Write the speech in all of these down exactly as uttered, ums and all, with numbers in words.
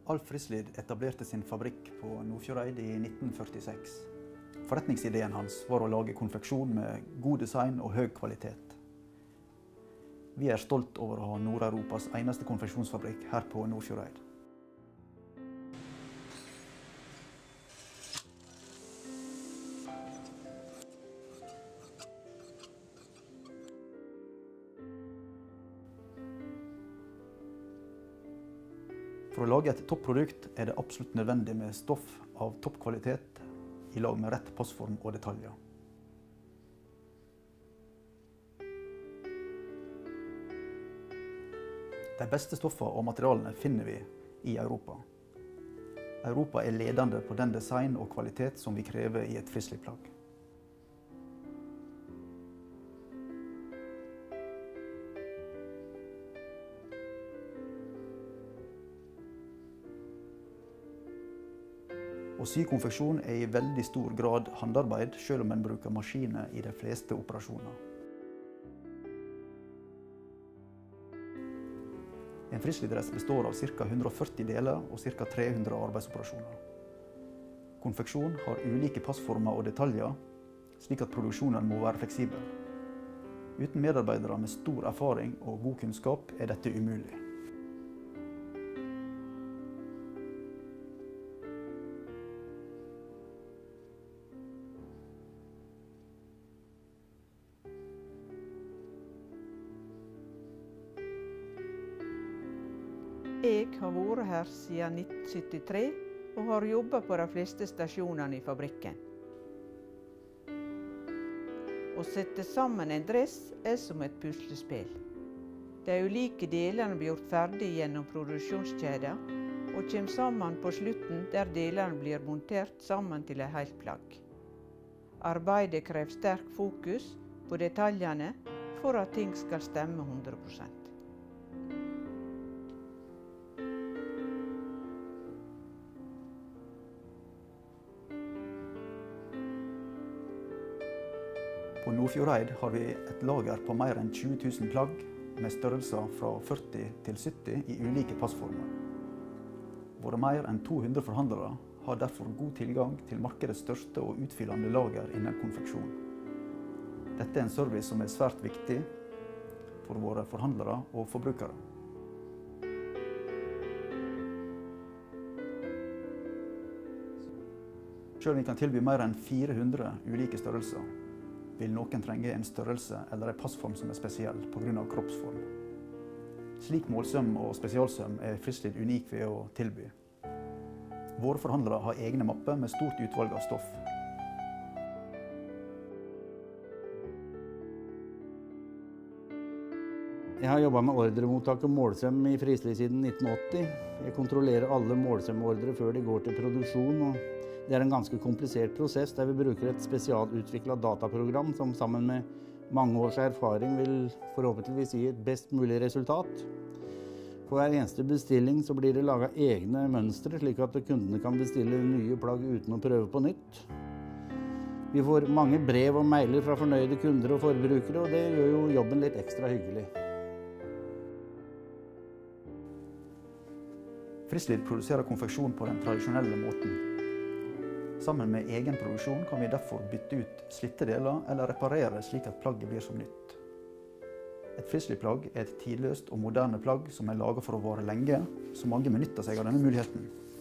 Alf Frislid etablerte sin fabrikk på Nordfjordeid i nitten førtiseks. Forretningsideen hans var å lage konfeksjon med god design og høy kvalitet. Vi er stolt over å ha Nord-Europas eneste konfeksjonsfabrikk her på Nordfjordeid. For å lage et topprodukt er det absolutt nødvendig med stoff av toppkvalitet i lag med rett passform og detaljer. De beste stoffene og materialene finner vi i Europa. Europa er ledende på den design og kvalitet som vi krever i et Frislid-plagg. Å sy konfeksjon er i veldig stor grad håndarbeid, selv om en bruker maskiner i de fleste operasjoner. En Frislid-dress består av ca. hundre og førti deler og ca. tre hundre arbeidsoperasjoner. Konfeksjon har ulike passformer og detaljer, slik at produksjonen må være fleksibel. Uten medarbeidere med stor erfaring og god kunnskap er dette umulig. Jeg har vært her siden nitten syttitre og har jobbet på de fleste stasjonene i fabrikken. Å sette sammen en dress er som et puslespill. De ulike delene blir gjort ferdig gjennom produksjonskjeden og kommer sammen på slutten der delene blir montert sammen til et helt plagg. Arbeidet krever sterk fokus på detaljene for at ting skal stemme hundre prosent. På Nordfjordeid har vi et lager på mer enn tjue tusen plagg med størrelser fra førti til sytti i ulike passformer. Våre mer enn to hundre forhandlere har derfor god tilgang til markedets største og utfyllende lager innen konfeksjon. Dette er en service som er svært viktig for våre forhandlere og forbrukere. Selv om vi kan tilby mer enn fire hundre ulike størrelser, vil noen trenge en størrelse eller en passform som er spesiell på grunn av kroppsform. Slik målsøm og spesialsøm er Frislid unik ved å tilby. Våre forhandlere har egne mapper med stort utvalg av stoff. Jeg har jobbet med ordremottak og målsøm i Frislid siden nitten åtti. Jeg kontrollerer alle målsømordre før de går til produksjon. Og det er en ganske komplisert prosess der vi bruker et spesialutviklet dataprogram som sammen med mange års erfaring vil forhåpentligvis gi et best mulig resultat. For hver eneste bestilling så blir det laget egne mønstre, slik at kundene kan bestille nye plagg uten å prøve på nytt. Vi får mange brev og mailer fra fornøyde kunder og forbrukere, og det gjør jo jobben litt ekstra hyggelig. Frislid produserer konfeksjon på den tradisjonelle måten. Sammen med egen produksjon kan vi derfor bytte ut slitte deler eller reparere slik at plagget blir som nytt. Et Frislid-plagg er et tidløst og moderne plagg som er laget for å vare lenge, så mange benytter seg av denne muligheten.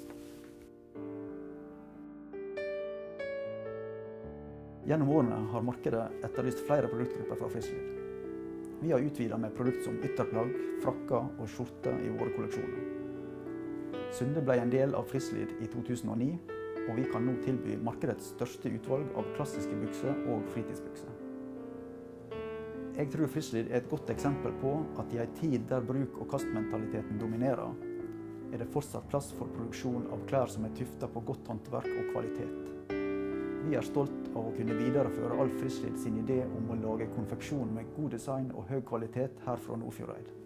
Gjennom årene har markedet etterlyst flere produktgrupper fra Frislid. Vi har utvidet med produkter som ytterplagg, frakker og skjorter i våre kolleksjoner. Sunde ble en del av Frislid i to tusen og ni, og vi kan nå tilby markedets største utvalg av klassiske bukser og fritidsbukser. Jeg tror Frislid er et godt eksempel på at i en tid der bruk- og kastmentaliteten dominerer, er det fortsatt plass for produksjon av klær som er tuftet på godt håndverk og kvalitet. Vi er stolt av å kunne videreføre Alf Frislid sin idé om å lage konfeksjon med god design og høy kvalitet her fra Nordfjordeid.